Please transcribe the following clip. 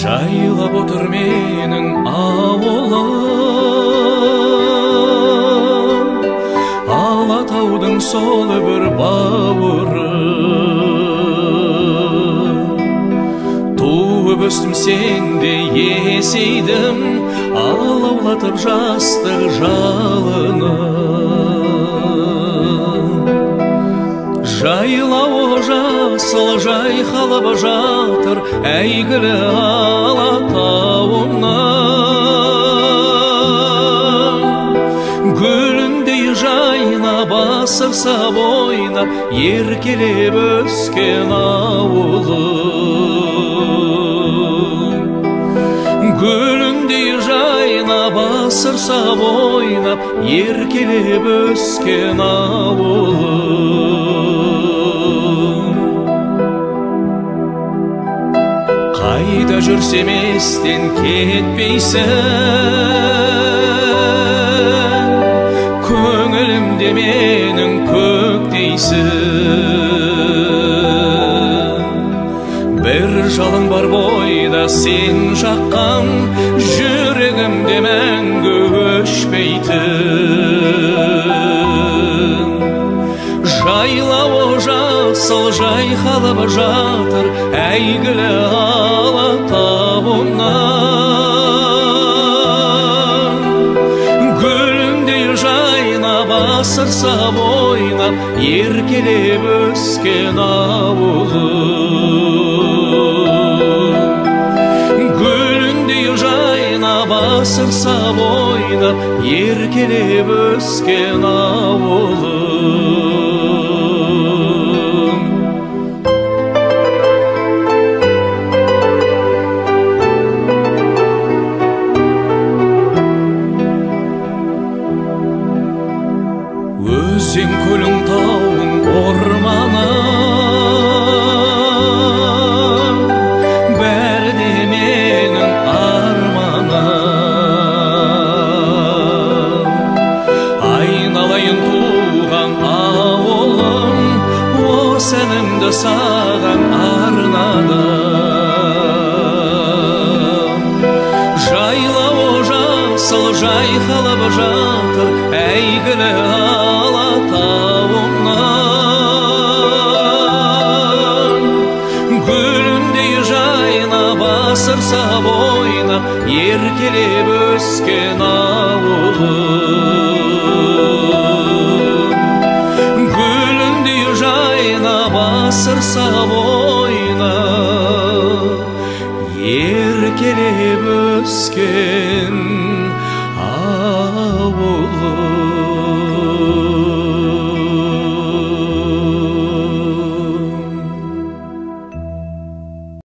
Жайлап отыр менің ауылым, Алатаудың сол бір бауыры. Туып өстім сенде есейдім, алаулатып жастық жалыны. Жайлауы жасыл жайқалып жатыр әйгілі Алатауымнан. Гүліндей жайнап асырса бойнап, еркелеп өскен ауылым. Гүліндей жайнап асырса бойнап, еркелеп өскен ауылым. Қайда жүрсем естен кетпейсің, көңілімде менің көктейсің. Бір жалын бар бойда сен жаққан, жүрегімде мәңгі өшпейтін. Жайлауы жасыл жайқалып жатыр әйгілі Алатауымнан. Гүліндей жайнап асырса бойнап, еркелеп өскен ауылым. Гүліндей жайнап асырса бойнап, еркелеп өскен ауылым. Өзен көлің тауың орманым, бәрі де менің арманым. Айналайын туған ауылым, осы әнімді саған арнадым. Жайлауы жасыл жайқалып жатыр әйгілі Алатауымнан. Гүліндей жайнап асырса бойнап, еркелеп өскен ауылым. Гүліндей жайнап асырса бойнап, еркелеп өскен ауылым.